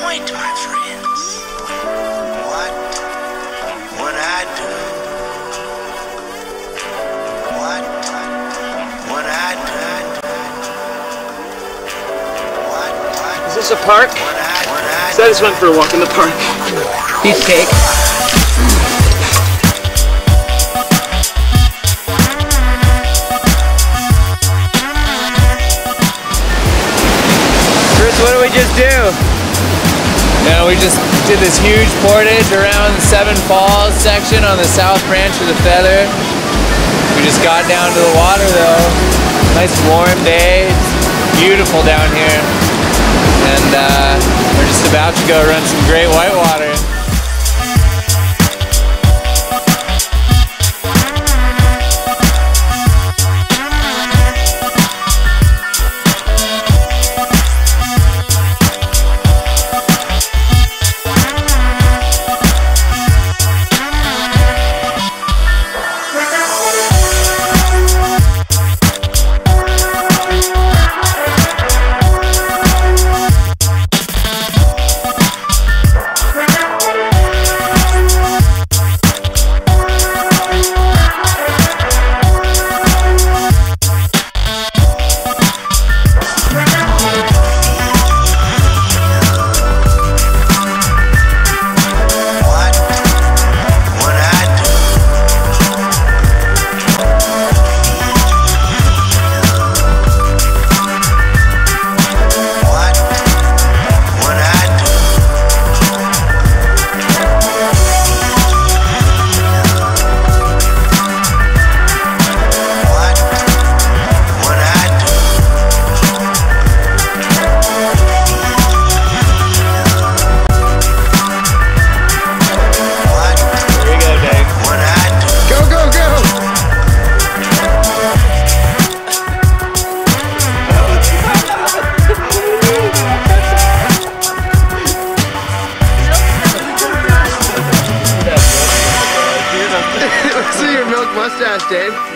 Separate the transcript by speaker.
Speaker 1: point, my friends. What would I do? What would I do?
Speaker 2: Is this a park? So I just went for a walk in the park. Piece of cake.
Speaker 3: What did we just do? You know, we just did this huge portage around the Seven Falls section on the south branch of the Feather. We just got down to the water though. Nice warm day. It's beautiful down here. And we're just about to go run some great whitewater.
Speaker 2: See your milk mustache, Dave.